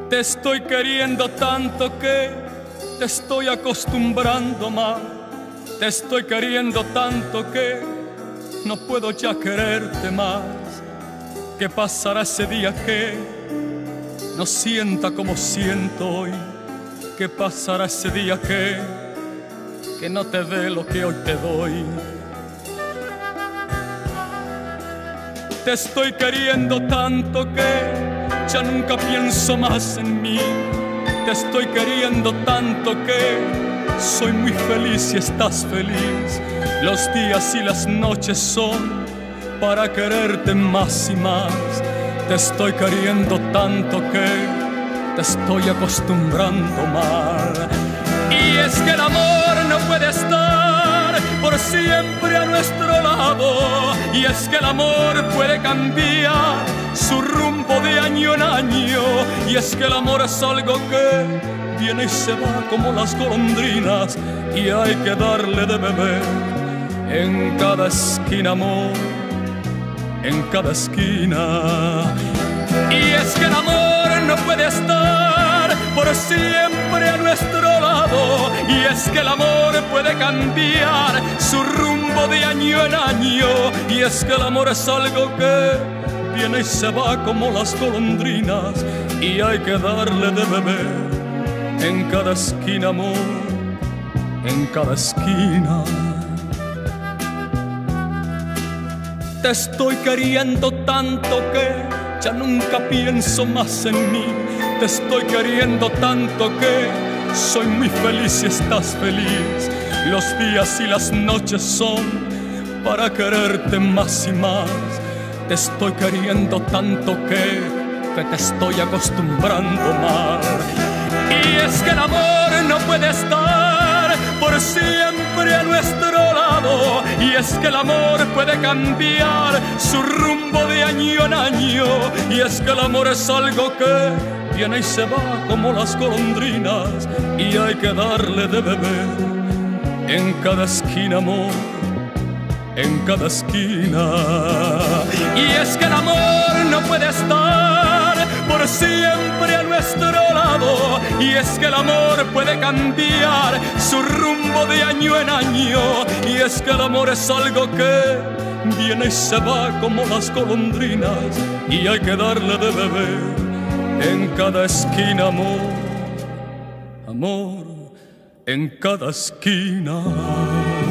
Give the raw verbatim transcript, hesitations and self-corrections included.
Te estoy queriendo tanto que te estoy acostumbrando más. Te estoy queriendo tanto que no puedo ya quererte más. ¿Qué pasará ese día que no sienta como siento hoy? ¿Qué pasará ese día que, que no te dé lo que hoy te doy? Te estoy queriendo tanto que ya nunca pienso más en mí. Te estoy queriendo tanto que soy muy feliz si estás feliz. Los días y las noches son para quererte más y más. Te estoy queriendo tanto que te estoy acostumbrando mal. Y es que el amor no puede estar por siempre a nuestro lado. Y es que el amor puede cambiar su rumbo de año en año. Y es que el amor es algo que viene y se va como las golondrinas. Y hay que darle de beber en cada esquina, amor, en cada esquina. Y es que el amor no puede estar por siempre a nuestro lado. Y es que el amor puede cambiar su rumbo de año en año. Y es que el amor es algo que viene y se va como las golondrinas. Y hay que darle de beber en cada esquina, amor, en cada esquina. Te estoy queriendo tanto que ya nunca pienso más en mí. Te estoy queriendo tanto que soy muy feliz si estás feliz. Los días y las noches son para quererte más y más. Te estoy queriendo tanto que, que te estoy acostumbrando mal. Y es que el amor no puede estar por siempre a nuestro lado. Y es que el amor puede cambiar su rumbo de año en año. Y es que el amor es algo que viene y se va como las golondrinas. Y hay que darle de beber en cada esquina, amor, en cada esquina. Y es que el amor no puede estar por siempre a nuestro lado. Y es que el amor puede cambiar su rumbo de año en año. Y es que el amor es algo que viene y se va como las golondrinas. Y hay que darle de beber en cada esquina, amor, amor, en cada esquina.